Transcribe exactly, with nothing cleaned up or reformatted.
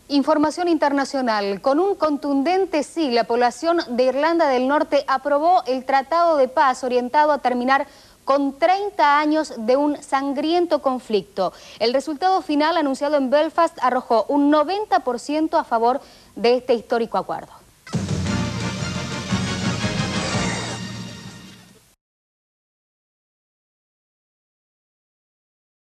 Información internacional. Con un contundente sí, la población de Irlanda del Norte aprobó el Tratado de Paz orientado a terminar con treinta años de un sangriento conflicto. El resultado final anunciado en Belfast arrojó un noventa por ciento a favor de este histórico acuerdo.